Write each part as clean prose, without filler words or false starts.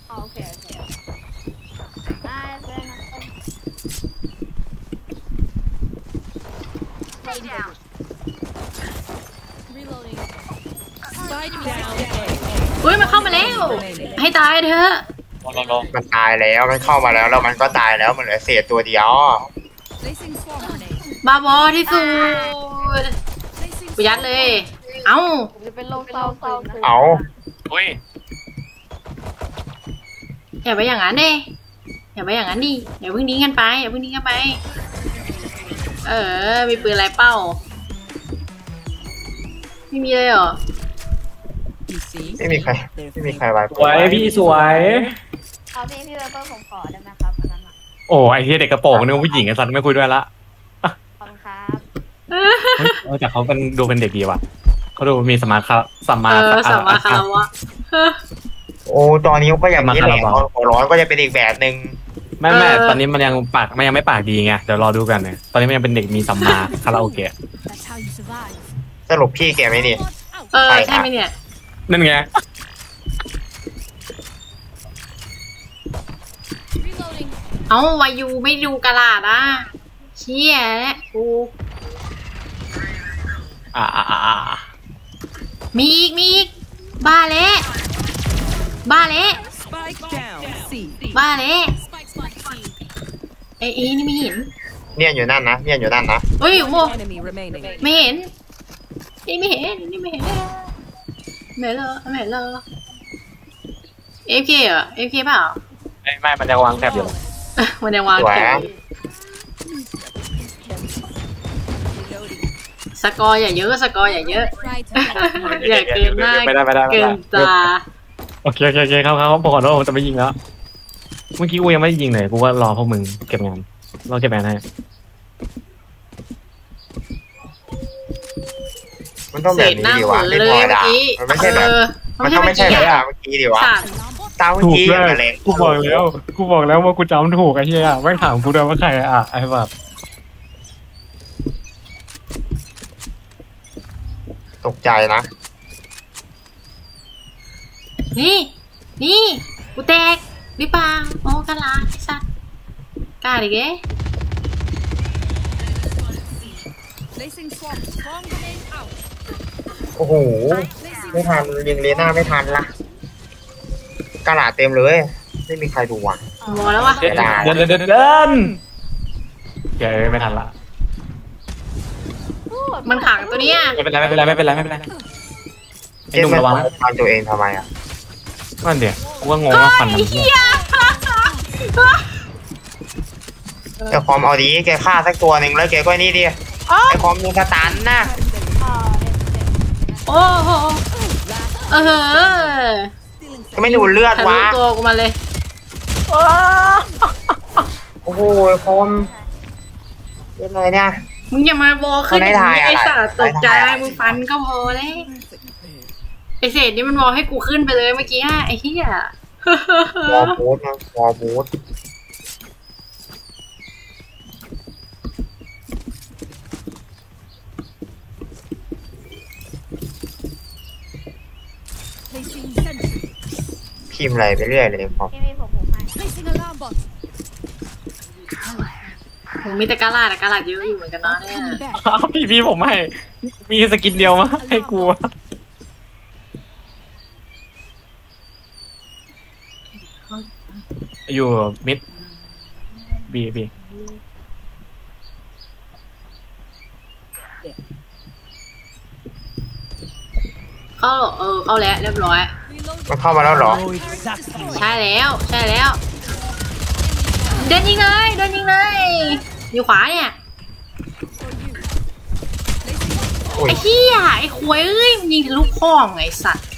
โอเคได้เลยนะอุ้ยมันเข้ามาแล้วให้ตายเถอะมันตายแล้วมันเข้ามาแล้วแล้วมันก็ตายแล้วมันเหลือเศษตัวเดียวบ้าบอที่สุดกูยัดเลยเอ้าจะเป็นโรคเศร้าเอาอุ้ยอย่าไปอย่างนั้นดิอย่าไปอย่างนั้นดิอย่าเพิ่งดิ้งกันไปอย่าเพิ่งดิ้งกันไปมีปืนอะไรเป้าไม่มีเลยเหรอไม่มีใครไว้สวยพี่สวยเอาพี่เวเปอร์ผมขอได้ไหมครับอันนั้นโอ้ไอ้เหี้ยเด็กกระโปรงนึกว่าผู้หญิงไอ้สัตว์ไม่คุยด้วยละขอบคุณครับแต่เขาดูเป็นเด็กดีว่ะเขาดูมีสมาคารวะโอ้ตอนนี้ก็อย่างนี้แหละหัวร้อนก็จะเป็นอีกแบบหนึ่งแม่ตอนนี้มันยังไม่ปากดีไงเดี๋ยวรอดูกันเนี่ยตอนนี้มันยังเป็นเด็กมีสัมมาคาราโอเกะสรุปพี่แกไม่นี่ใช่ไหมเนี่ยนั่นไงเอ้าวายูไม่ดูกระดาษอ่ะเชี่ยกูมีอีกบ้าเละไอ้นี่ไม่เห็นเนี่ยอยู่นั่นนะเฮ้ยโมไม่เห็นไม่เห็นไม่เลยเอฟเคเหรอเอฟเคเปล่าไม่มันจะวางแถบอยู่มันยังวางแถบสกอร์อย่าเยอะอย่าเกินหน้าเกินตาโอเคเขาบอกก่อนว่าผมจะไม่ยิงแล้วเมื่อกี้กูยังไม่ยิงเลยกูว่ารอพวกมึงเก็บงานรอเก็บแอนให้มันต้องแบบนี้ดีวะไม่พอละมันไม่ใช่แบบมันต้องไม่ใช่แบบเมื่อกี้ดีวะตามเมื่อกี้อะไรกูบอกแล้วว่ากูจำถูกไอ้เหี้ยไม่ถามกูด้วยว่าใครไอ้แบบตกใจนะนี่กูแตกหรือเปล่าโอ้กะลาไอ้สัตว์กล้าดิเก้โอ้โหไม่ทันยิงเลน่าไม่ทันละกระดาษเต็มเลยไม่มีใครดูว่ะมองแล้ววะเดินเดี๋ยวไม่ทันละมันขังตัวเนี้ยไม่เป็นไรเจ๊มันทำตัวเองทำไมอ่ะนั่นเดี๋ยวกูว่างงว่าฟันมันไอ้คอมเอาดีแกฆ่าสักตัวหนึ่งแล้วแกก็นี่ดิไอ้คอมยิงสตันนะโอ้โหก็ไม่ดูเลือดวะตัวกูมาเลยโอ้โหคอมเป็นไรเนี่ยมึงอย่ามาโบขึ้นไอ้สัตว์ตกใจมึงฟันก็พอเลยไอเศษนี่มันบอกให้กูขึ้นไปเลยเมื่อกี้ไอ้เหี้ยวอลบูทนะวอลบูทพิมพ์อะไรไปเรื่อยเลยครับผมมีแต่กาลาดเยอะอยู่เหมือนกันนะเนี่ยพี่ผมให้มีสกินเดียวมาให้กูอยู่มิดบีเข้าแล้วเรียบร้อยมันเข้ามาแล้วเหรอใช่แล้วเดินยิงเลยอยู่ขวาเนี่ยไอ้เหี้ยไอ้ควยเอ้ยมันยิงทะลุข้องไอ้สัตว์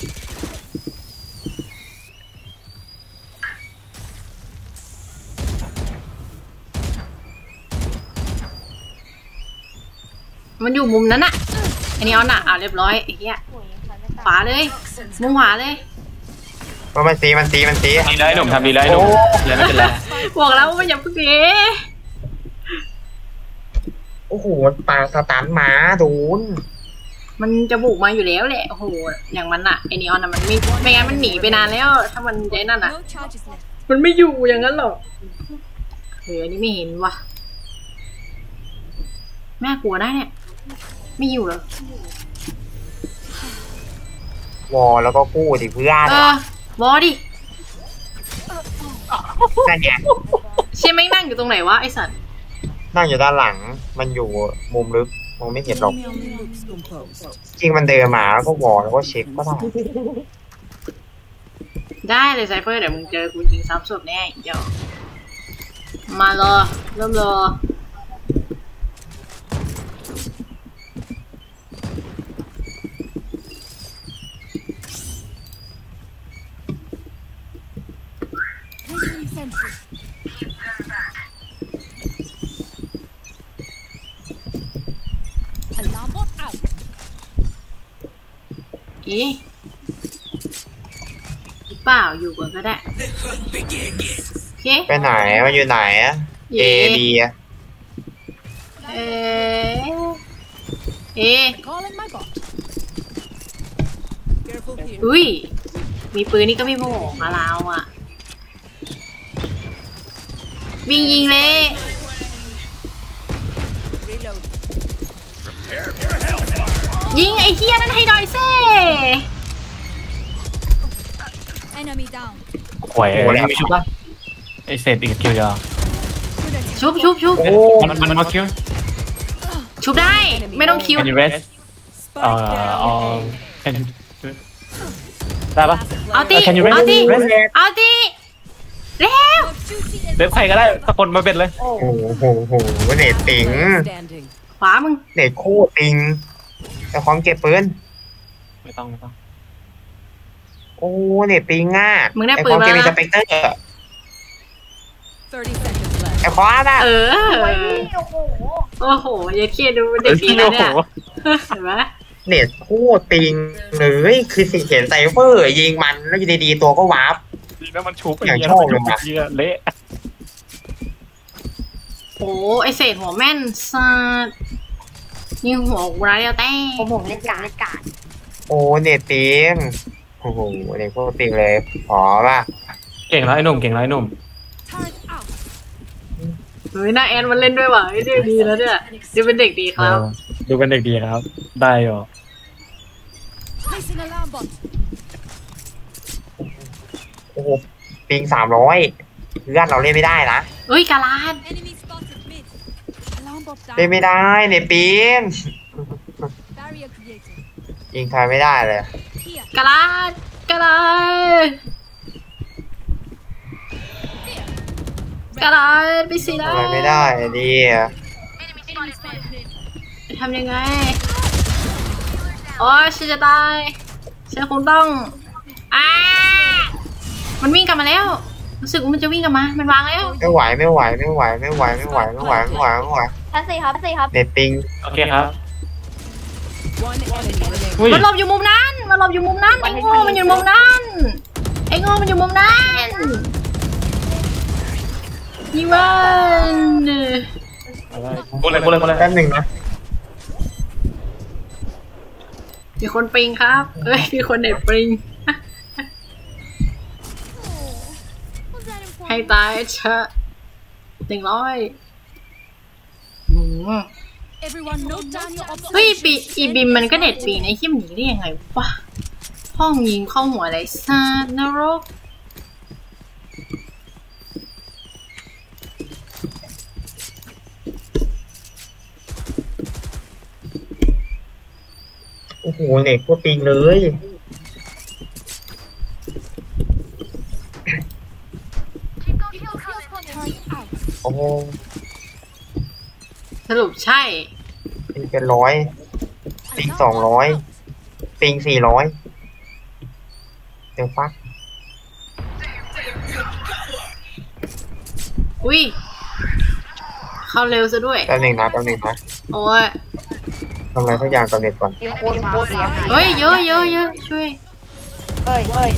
มันอยู่มุมนั้นอะอันนี้เอาหนักเรียบร้อยไอ้เหี้ยขวาเลยมุมขวาเลยมันตีดีได้หนุ่มทำดีได้หนุ่มเลยไม่เป็นไรบอกแล้วว่าอย่าเพิ่งเอ๋โอ้โหปาสตันหมาดูนมันจะบุกมาอยู่แล้วแหละโอ้โหอย่างมันอะไอนีออนอะมันไม่งั้นมันหนีไปนานแล้วถ้ามันใจนั่นอะมันไม่อยู่อย่างนั้นหรอกเฮ้ยอันนี้ไม่เห็นว่ะแม่กลัวได้เนี่ยไม่อยู่เหรอวอแล้วก็กู้ดิเพื่อนวอดินั่นไงเชี่ยไม่นั่งอยู่ตรงไหนวะไอสัตว์นั่งอยู่ด้านหลังมันอยู่มุมลึกมองไม่เห็นหรอกจริงมันเดินมาแล้วก็วอแล้วก็เช็คก็ได้ได้เลยไซเฟอร์เดี๋ยวมึงเจอกูจริงซ้ำศพแน่เดี๋ยวมารอเริ่มรอเปล่าอยู่ก่อนก็ได้โอเคไปไหนมันอยู่ไหนอะA B อะอุ้ยมีปืนนี่ก็ไม่โม่มาลาวอ่ะวิ่งยิงเลยยิงไอ้เฮียนั่นให้ดอยเซ่หวยมีชุบป่ะไอเศษอีกคิวยาชุบมันมาคิวชุบได้ไม่ต้องคิวได้ปะเอาตีแล้วเว็บใครก็ได้ตะคนมาเป็นเลยโอ้โหเน็ตติงขวามึงเน็ตโคตรติงแต่ของเก็บปืนไม่ต้องโอ้เน็ตติงง่ะมึงได้ปืนมาไอ้ของเกมมีสเปกเตอร์ไอ้คว้าน่ะโอ้โหอย่าเครียดดูเด็กดีนะเนี่ยเห็นไหมเน็ตโคตรติงเลยคือสิ่งเห็นไซเฟอร์ยิงมันแล้วอยู่ดีๆตัวก็วาร์ปแล้วมันชุบอย่างชอบเลยนะเละโอ้ไอเศษหัวแม่นสัสยิงหัวกูร้ายเดียวแต่ผมเล่นการโอ้เน็ตติงโอ้โหเน็ตโคตรติงเลยขอป่ะเก่งแล้วไอ้หนุ่มเฮ้ยน่าแอนมันเล่นด้วยว่ะดูดีแล้วเนี่ยดูเป็นเด็กดีครับดูเป็นเด็กดีครับได้หรอโอ้โหปิง300เพื่อนเราเล่นไม่ได้นะเฮ้ยกาลาดเล่นไม่ได้เนี่ยปิงยิงใครไม่ได้เลยกาลาดไปสิได้ไม่ได้ดีทำยังไงโอ้ยฉันจะตายฉันคงต้องมันวิ่งกลับมาแล้วรู้สึกว่ามันจะวิ่งกลับมามันวางแล้วไม่ไหวทัน4 ครับเน็ตปิงโอเคครับมันหลบอยู่มุมนั้นไอ้โง่มันอยู่มุมนั้นยิงมันกูเลยแป๊บหนึ่งนะมีคนปิงครับมีคนเน็ตปิงให้ตายเชอะ100เฮ้ยอีบิมมันก็เน็ตปิงไอ้ขี้มหนีได้ยังไงวะห้องยิงเข้าหัวอะไรซาดนรกโอ้โหเน็ตก็ปิงเลยโอ้โหสรุปใช่ปิงเป็น100ปิง200ปิง400เดี๋ยวฟักอุ้ยเข้าเร็วซะด้วยแป๊บนึงนะโอ้ยทำอะไรทุกอย่างกับเน็ตก่อนเฮ้ยเยอะช่วยเอ้ย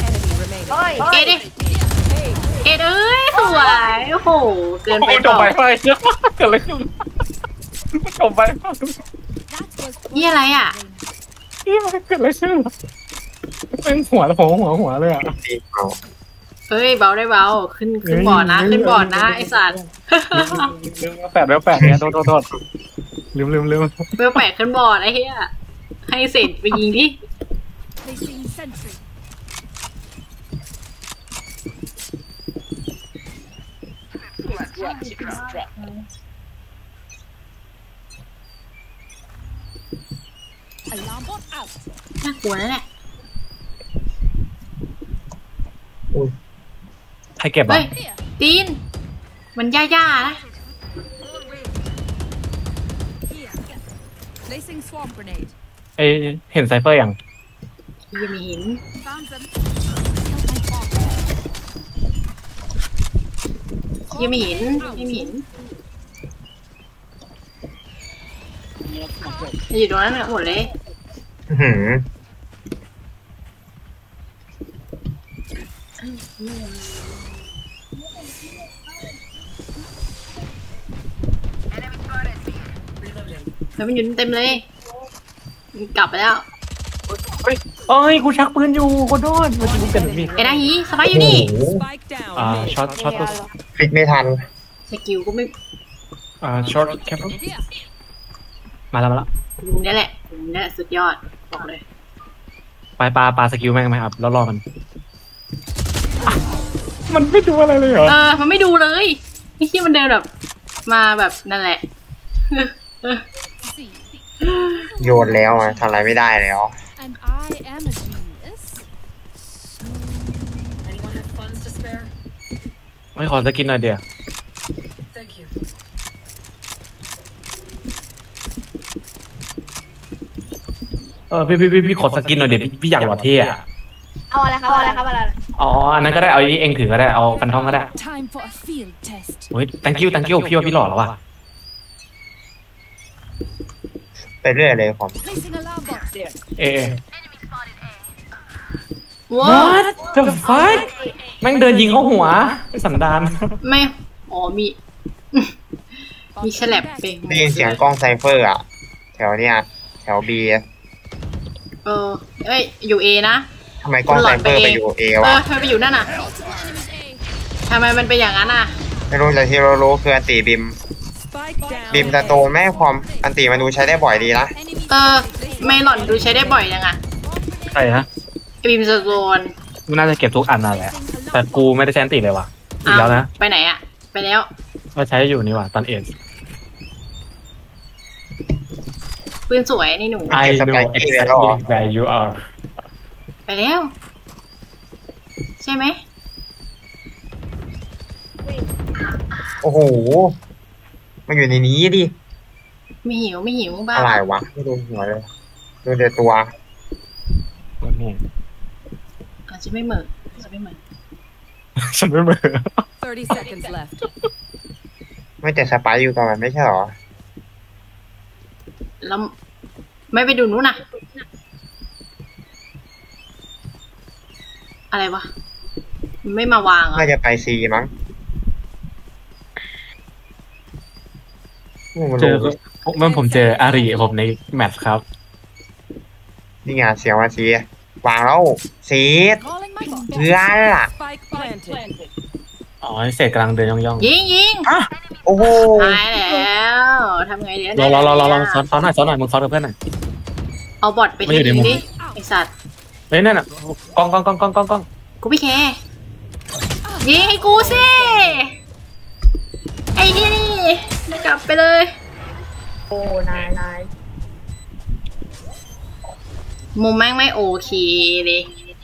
เอ้ยสวยโอ้โหเกินไปจบไปเยอะมากเกิดอะไรขึ้นจบไปนี่อะไรอ่ะนี่มันเกิดอะไรขึ้นเป็นหัวเลยอ่ะตีเอาเฮ้ยเบาได้เบาขึ้นบ่อนะขึ้นบ่อนะไอสัตว์ลืมแปดเนี่ยโทษลืมเบลแปะขึ้นบ่อไอ้เหี้ยให้เสร็จไปยิงดิ Placing sentry. Alarm bot out. น่ากลัวนะเนี่ยใครเก็บเฮ้อ่ะยตีนมันย่าๆนะ Here. Placing swarm grenade. เอ้เห็นไซเฟอร์ยังยังไม่เห็น Found them. ยังไม่เห็นอยู่ตรงนั้นหมดเลยอื้อหือแล้วมันอยู่เต็มเลยมันกลับไปแล้วเฮ้ยกูชักปืนอยู่ขอโทษเมื่อกี้กูเกิดแบบนี้ไอ้นาฮีสไปร์อยู่นี่โอ้โห Spike down. ช็อตตัวคลิกไม่ทันสกิลก็ไม่ช็อตแคป Here. มาแล้วลุงนี่แหละสุดยอดบอกเลยไปปลาสกิลแม่งไหมครับแล้วรอมันมันไม่ดูอะไรเลยเหรอมันไม่ดูเลยไอ้ที่มันเดินแบบมาแบบนั่นแหละ See. โยนแล้วอะทำอะไรไม่ได้แล้ว And I am a genius. Anyone have funds to spare? ไม่ขอสกินหน่อยเดียว Thank you. พี่ขอสกินหน่อยเดี๋ยวพี่อยากหล่อเท่อะเอาอะไรครับอะไรอ๋ออันนั้นก็ได้เอาอันนี้เองถือก็ได้เอาฟันทองก็ได้ Time for a field test. เฮ้ย thank you พี่ว่าพี่หล่อแล้วว่ะไปเรื่อยเลยผม Placing alarm bot. เอว้า what the fuck แม่งเดินยิงเข้าหัวไอ้สันดานไม่อ๋อมีฉลับเป็นได้ยินเสียงกล้องไซเฟอร์อะแถวเนี้ยแถวบีเอ้ยอยู่เอนะทำไมกล้องไซเฟอร์ไปอยู่เอวะทำไมไปอยู่นั่นน่ะทำไมมันเป็นอย่างนั้นน่ะไม่รู้แต่ที่เรารู้คืออันติบิม Spike down. บิมสโตนแม่ความอันติมันดูใช้ได้บ่อยดีนะไม่หล่อนดูใช้ได้บ่อยจังอะใช่ฮะไอบิมสโซนมันน่าจะเก็บทุกอันนั่นแหละแต่กูไม่ได้ใช้อันติเลยว่ะอีกแล้วนะไปไหนอะไปแล้วก็ใช้อยู่นี่ว่ะตอนเอ็นปืนสวยนี่หนู I know exactly where you are ไปแล้ว ใช่ไหมโอ้โหมันอยู่ในนี้ดิไม่หิวบ้าอะไรวะไม่ดูหัวเลยดูแต่ตัวนี่อาจจะไม่เหมือนฉันไม่เบื่อ 30 seconds left. ไม่แต่สไปร์อยู่กับมันไม่ใช่หรอแล้วไม่ไปดูนู้นน่ะ อะไรวะมันไม่มาวางเหรอ่ะน่าจะไปซีมั้งมันเจอรู้ผมเจออารีผมในแมตช์ครับนี่ไงเสียงว่าซีวางแล้วซี Calling my bot. เพื่อนล่ะ Spike planted. อ๋อเศษกำลังเดินย่องยิงโอ้โหตายแล้วทำไงเดี๋ยวๆรอซ้อนหน่อยมึงซ้อนกับเพื่อนหน่อยเอาบอทไปไม่อยู่ในทิ้งมุมดิไอสัตว์เฮ้ยนั่นน่ะกล้องกูไม่แคร์ยิงให้กูสิไอ้นี่กลับไปเลยโอ้นายมุมแม่งไม่โอเคเลย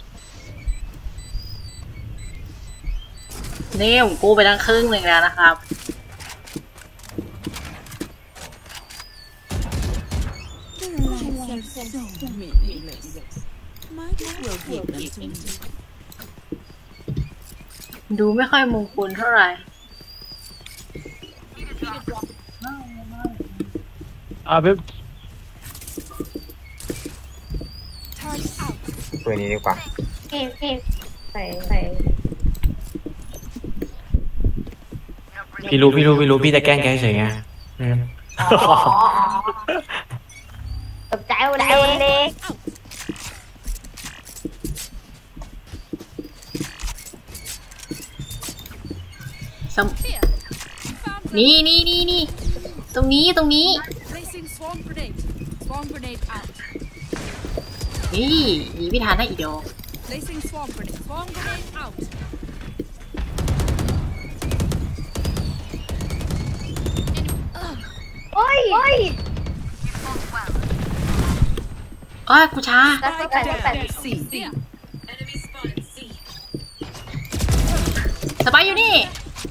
นี่ผมกู้ไปทั้งครึ่งหนึ่งแล้วนะครับ So meaningless. Might as well give them to me. ดูไม่ค่อยมงคลเท่าไหร่เว็บ Turn out. ตัวนี้ดีกว่าเก็บใส่พี่รู้พี่จะแกล้งแกเฉยไงตกใจวันนี้นี่ตรงนี้ Placing swarm grenade. Swarm grenade out. นี่หนีพี่ทานได้อีกเดียว Placing swarm grenade. Swarm grenade out. โอ้ยกูช้าแล้วก็แต่ C. สไปอยู่นี่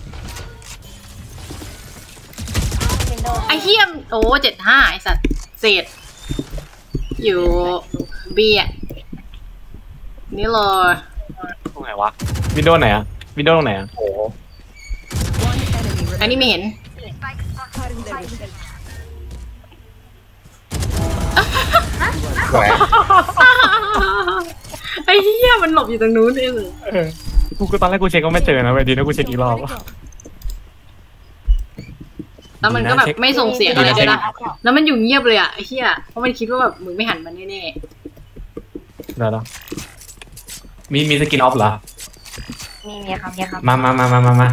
วินโดว์ไอเฮียมโอ้75ไอสัตว์เศษอยู่บีอ่ะนี่เลยตรงไหนวะวินโดว์ไหนอะวินโดว์ตรงไหนอะโอ้โห One enemy อันนี้ไม่เห็นสวยไอเฮียมันหลบอยู่ตรงนู้นเองกูตอนแรกกูเช็คก็ไม่เจอนะเว้ยดีนะกูเช็คอีกรอบแล้วมันก็แบบไม่ส่งเสียงอะไรด้วยนะแล้วมันอยู่เงียบเลยอ่ะไอเฮียเพราะมันคิดว่าแบบมึงไม่หันมันแน่เดี๋ยวมีสกินออฟเหรอมีครับมา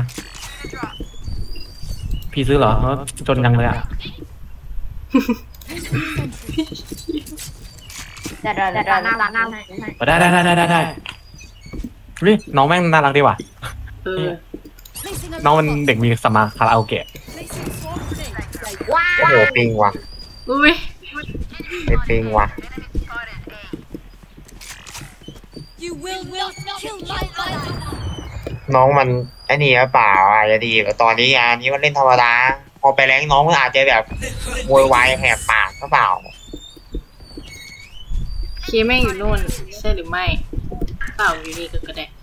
พี่ซื้อเหรอจนยังเลยอะแต่เราหน้าให้ได้วิน้องแม่งน่ารักดีว่ะๆเออ Placing น้องมันเด็กมีสมาคาราโอเกะ Placing swarm grenade. ว้าโอ้โหปิงว่ะอุ้ยไม่ปิงว่ะ You will not kill my ally. น้องมันไอ้นี่หรือเปล่าอาจจะดีกว่าตอนนี้อันนี้ก็เล่นธรรมดา พอไปแรงน้องก็อาจจะแบบโวยวายแหกปากก็เปล่าเคแม่งอยู่นู่นใช่หรือไม่เปล่าอยู่นี่ก็ได้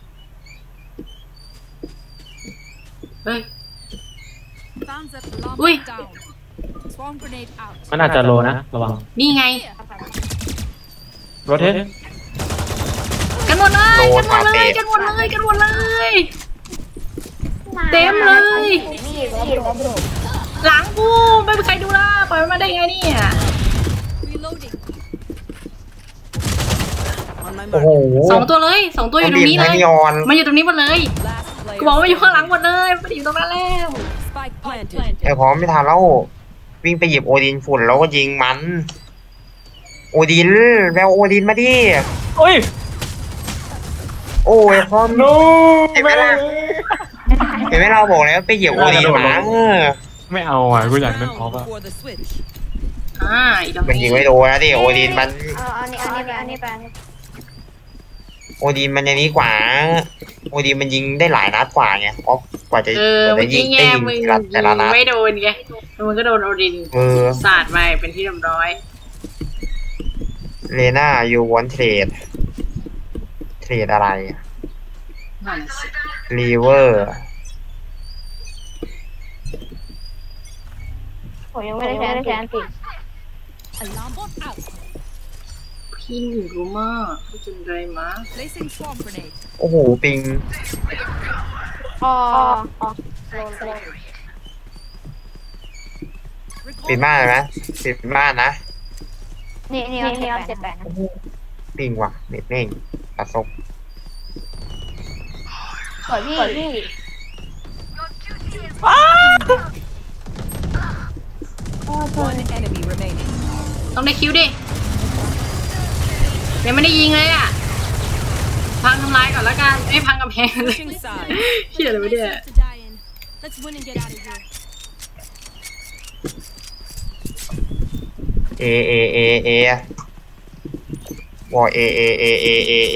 เฮ้ย Found that alarm Ui. down. Swarm grenade out. มันอาจจะโลนะระวังนี่ไงรถเทสกันหมดเลยกันหมดเลยเต็มเลยนี่แล้วบรูหลังกูไม่มีใครดูละปล่อยมันมาได้ไงเนี่ย Reloading. On my โอ้ mark. โหสองตัวอยู่ตรงนี้เลยทั้งนีออนมันอยู่ตรงนี้หมดเลย Last player. กูบอกว่าอยู่ข้างหลังหมดเลยไม่ได้อยู่ตรงนั้นแล้ว Spike planted. ไอ้พร้อมไม่ทันแล้ววิ่งไปหยิบโอดินฝุ่นแล้วก็ยิงมัน โอดินแววโอดินมาดิโอ้ยโอ้ยพร้อมโน้เห็นไหมล่ะเห็นไหมเราบอกแล้วไปหยิบโอดินมาไม่เอาอ่ะกูอยากเป็น Down พอปอะ before the switch. อีดอกมันยิงไม่โดนนะดิโอดินมันเอาอันนี้ไปโอดินมันอย่างนี้กว่า โอดินมันยิงได้หลายนัดกว่าไงเพราะกว่าจะเมื่อยิกี้งแง่ได้ยิงมึงแต่ละนัดไม่โดนไงมันก็โดนโอดิน สาดไปเป็นที่เรียบร้อยเลน่ายูวอนเทรดอะไรนั่นสิรีเวอร์ผมยังไม่ได้ใช้อันติ Alarm bot out. พี่หนูรู้มากพี่จนไรมา Placing swarm grenade. โอ้โหปิงอ๋อปิดบ้านเลยไหมปิดบ้านนะนี่เอา78นะปิงว่ะเน็ตเน่งตัดซบสวยพี่ One enemy remaining. ต้องได้คิวดิยังไม่ได้ยิงเลยอ่ะ พังทำลายก่อนแล้วกันพังกำแพงเลย Switching sides. เชี่ยอะไรวะเนี่ย To die in. Let's win and get out of here. เอวอเอ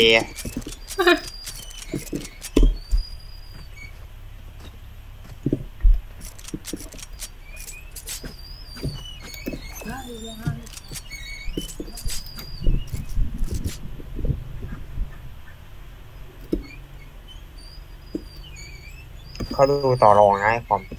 เขาดูต่อรองนะไอ้คอม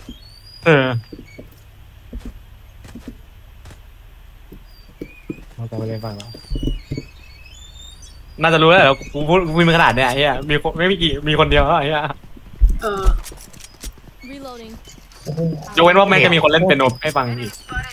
เราจะไปเล่นฟังแล้วน่าจะรู้แล้วเหรอกูพูดมีขนาดเนี้ยไอ้เหี้ยมีคนไม่มีคนเดียวไอ้เหี้ย Reloading. ยกเว้นว่าแม่งจะมีคนเล่นเปียโนให้ฟังอีก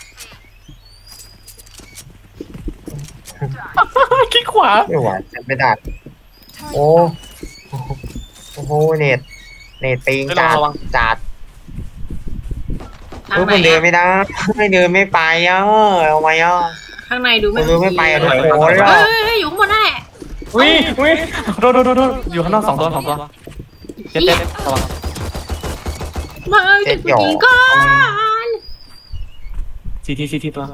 คลิกขวาไม่ไหวจะไม่ได้โอ้โหเน็ตเน็ตปิงไม่จัดระวังจัดทางเฮ้ยไหนมันเดินอะไม่ได้ไม่เดินไม่ไปเอาไหมข้างในดูมันเดินไม่ไปอะเทุกคนฮ้ยอยู่ข้างบนนั่นแหละอุ้ยโดนอยู่ข้างนอก2 ตัวเจ็ดระวังมาเก็บกูยิงก่อนทีตัว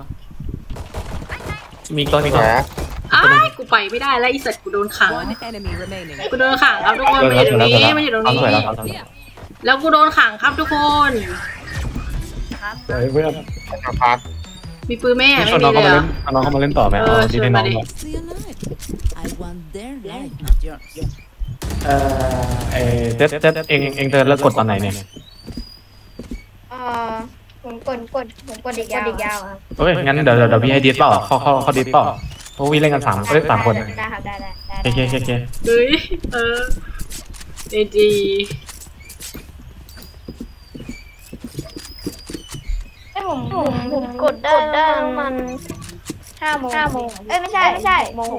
มีตัวเหรออ้ายกูไปไม่ได้แล้วไอีสัตว์กูโดนขัง One enemy remaining. กูโดนขังครับทุกคนมันอยู่ตรงนี้มันอยู่ตรงนี้ แล้วกูโดนขังครับทุกคนเพื่อนนะครับมีปืนแม่ไม่ชวนมีน้องเลยเขาเหรอมาเล่นต่อไหมเออดีให้น้องชวนมาดิ Stay alive. I want their life, not yours. เจ็ดเองเธอแล้วกดตอนไหนเนี่ยผมกดอีกยาวครับเฮ้ยงั้นเดี๋ยวพี่ให้ดิสเปล่าเขาดิสเปล่าเพราะวิ่งเล่นกัน3 คนได้ครับได้โอเคเฮ้ยดีไอ้ผมกดได้มัน5 โมงเอ้ยไม่ใช่6 โมง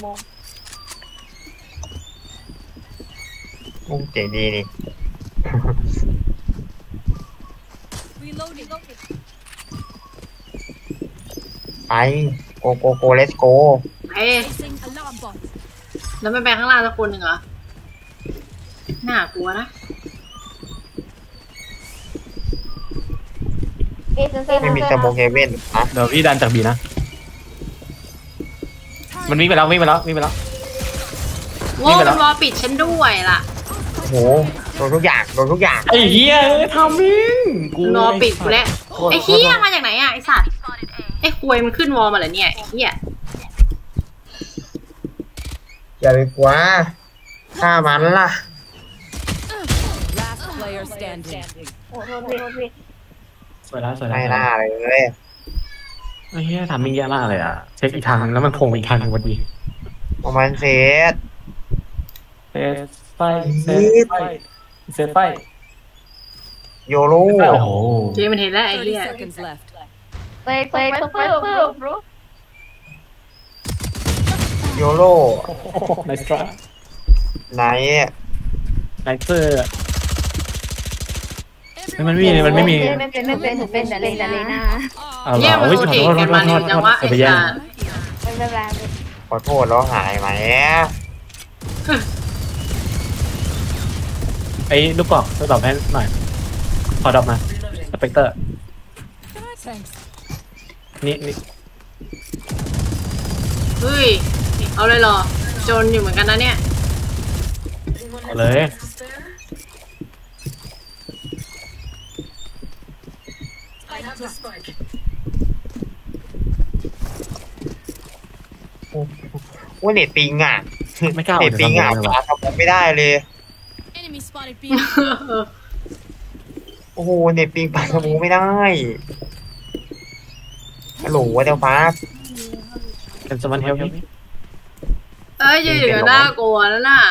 เจ๋งดีนี่ Reloading. ไปโกเลสโกไปแล้วไม่ไปข้างล่างสักคนหนึ่งเหรอน่ากลัวนะไม่มีสโมกเฮเว่นนะเดี๋ยวพี่ดันจากบีนะมันวิ่งไปแล้วโว้ยมันวอลปิดฉันด้วยล่ะโหโดนทุกอย่างไอ้เหี้ยทำมิงวอลปิดกูแล้วไอ้เหี้ยมาจากไหนอ่ะไอ้สัตว์ไอ้ควยมันขึ้นวอลมาเหรอเนี่ยไอ้เหี้ยอย่าไปกลัวฆ่ามันล่ะ Last player standing. โอ้โทษสวยแล้วไม่น่าเลยไอ้เหี้ยทำมิงแย่มากเลยอ่ะเช็คอีกทางแล้วมันโผล่อีกทางวันดีประมาณเซตเซตไปโยโร่โอ้โหเจ๊มันเห็นแล้วไอ้ 30 เหี้ย seconds left. ไปรู้โยโร่ไนส์ทรัคไหนไนเซอร์มันไม่มีไม่เป็นแต่เลยนะเอาเหรเยี่ยอมันโอ้ยโรขอเทโทตษกันมาเร็วจังวะจะไอ้ไปแย่สังตว์ไม่เป็นไรขอโทษแล้วหายไหมไอ้ลูกกรอกช่วยตอบให้หน่อยขอดอกมาสเปกเตอร์ Thanks. นี่เฮ้ยเอาเลยเหรอจนอยู่เหมือนกันนะเนี่ยเอาเลยว่าเน็ตปิงอ่ะไม่กล้าเน็ตปิงอ่ะเลยปาสมองไม่ได้เลย Enemy spotted B. โอ้โหเน็ตปิงปาสมองไม่ได้ฮัลโหลว่าเดี๋ยวฟ้าเป็นสมันเฮลพี่เอ้ยอยู่ๆน่ากลัวแล้วน่ะ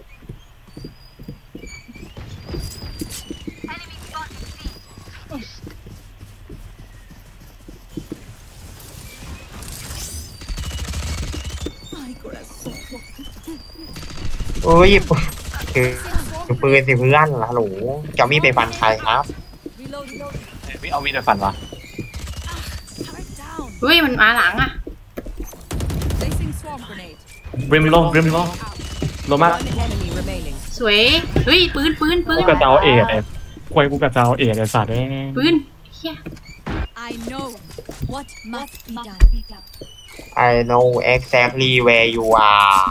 เอ้ยคือปืนสิเพื่อนฮัลโหลจะมีไปฟันใครครับ Reloading. พี่เอามีดไปฟันวะ Turret down. เฮ้ยมันมาหลังอ่ะ Placing swarm grenade. บริมโลโลมาก One enemy remaining. สวยเฮ้ยปืนกูกระเจ้าเอกเลยควยกูกระเจ้าเอกไอ้สัตว์ปืนเฮีย I know what must be done. I know exactly where you are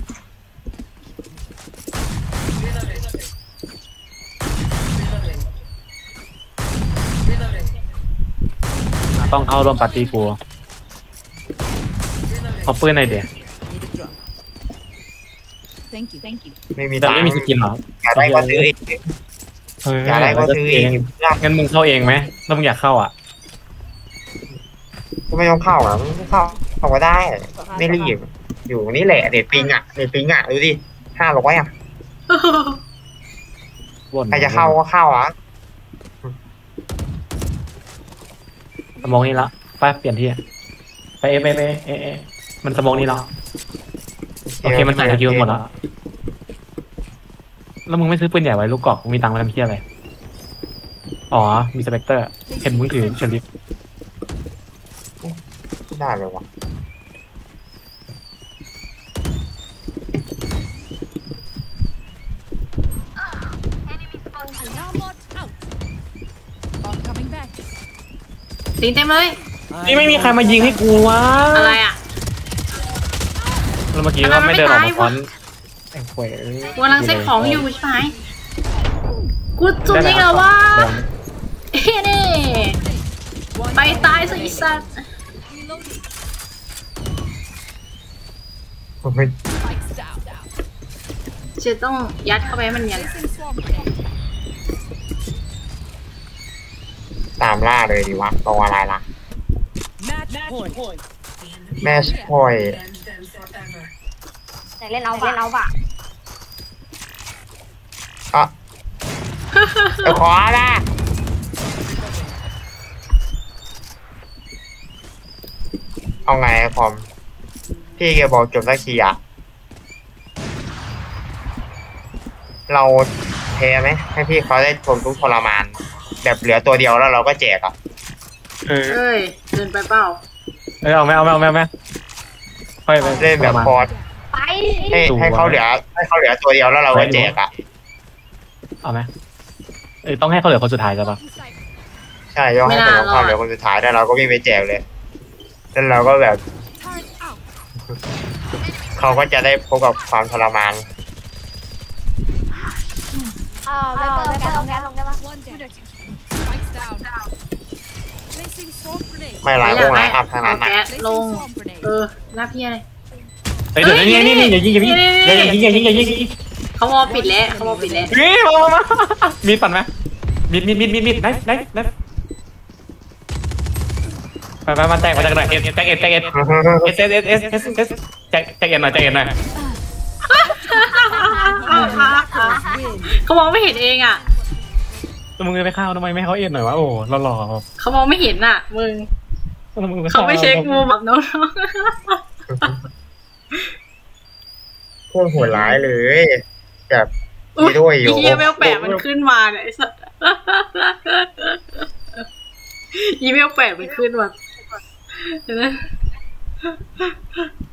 ต้องเข้าร่วมปาร์ตี้กูเอาปืนหน่อยเดี๋ยว Need a drop. Thank you. ไม่มีแต่ตังไม่ค์มีสกินหรออยากได้ก็ซื้อเองอยากได้ก็ซื้อเองงั้นมึงเข้าเองไหมถ้ามึงอยากเข้าอ่ะก็ไม่ต้องเข้าอ่ะไม่เข้าก็ได้ ไม่รีบอยู่นี่แหละเน็ตปิงอ่ะดูดิ500อ่ะใครจะเข้าก็เข้าอ่ะสมองนี่ละไปเปลี่ยนที่ไปมันสมองนี่แล้วโอเคมันใส่สกิลหมดแล้วแล้วมึงไม่ซื้อปืนใหญ่ไว้ลูกกอกมึงมีตังค์มาทำเพี้ยอะไรอ๋อมีสเปกเตอร์เห็นมึงถือเชลิฟไม่ได้เลยวะตีนเต็มเลยนี่ไม่มีใครมายิงให้กูวะอะไรอ่ะแล้วเมื่อกี้ก็ไม่เดินออกมาฟอนไอ้ข่วยกูกำลังเซ็ตของอยู่ใช่ไหมกูจุดจริงเหรอวะเฮ้ยนี่ไปตายสิไอ้สัตว์เฮ้ยจะต้องยัดเข้าไปให้มันยันตามล่าเลยดีวะตรงอะไรล่ะ Match point. แม่ช่วยแต่เล่นเอาป่ะอ่ะเดี๋ยวขอละเอาไงอะคอมพี่แกบอกจบสักทีอะเราเทไหมให้พี่เขาได้ทนทุกข์ทรมาน แบบเหลือตัวเดียวแล้วเราก็แจกอ่ะเออเอ้ยเดินไปเปล่าเอาไหมค่อยไปเล่นแบบพอดไปให้เขาเหลือตัวเดียวแล้วเราก็แจกอ่ะเอาไหมต้องให้เขาเหลือคนสุดท้ายใช่ปะใช่ย่อให้เป็นของเขาเหลือคนสุดท้ายแล้วเราก็วิ่งไปแจกเลยแล้วเราก็แบบเขาก็จะได้พบกับความทรมานไปเปิดแก๊สลงได้ปะ Spikes down. Placing sword grenade. ไม่ร้ายพวกร้ายอัพทางนั้นเอานะแก๊สลง Sword grenade. หน้าพี่อะไรเดี๋ยวนี่อย่ายิงอย่ายิงเขามองปิดแล้วเขามองปิดแล้วเฮ้ยมามีดปั่นไหมมีดได้ไปมาแจกหน่อยแจกแจกหน่อยแจกหน่อยเขามองไม่เห็นเองอ่ะแล้วมึงไปเข้าทำไมไม่เขาหน่อยวะโอ้หล่อเขามองไม่เห็นอ่ะมึงเขาไม่เช็คมุมแบบน้องพวกโหดร้ายเลยแบบอุ๊มีด้วยอยู่เฮียเวลแปะมันขึ้นมาเนี่ยไอ้สัสอีเมลแปะมันขึ้นมาเห็นไหม